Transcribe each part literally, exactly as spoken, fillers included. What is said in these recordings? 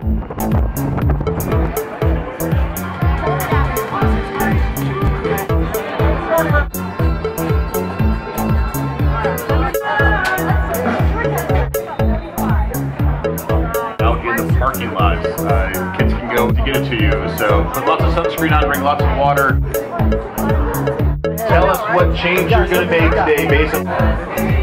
Parking lots. Uh, kids can go to get it to you. So put lots of sunscreen on, bring lots of water. Tell us what change you're going to make today based on...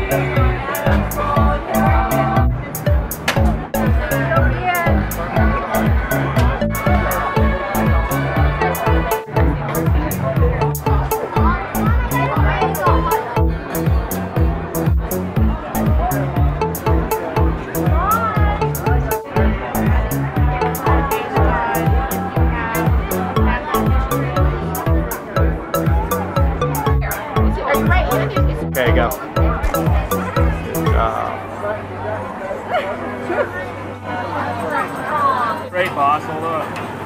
Okay, go. Good job. Great, boss. Hold on.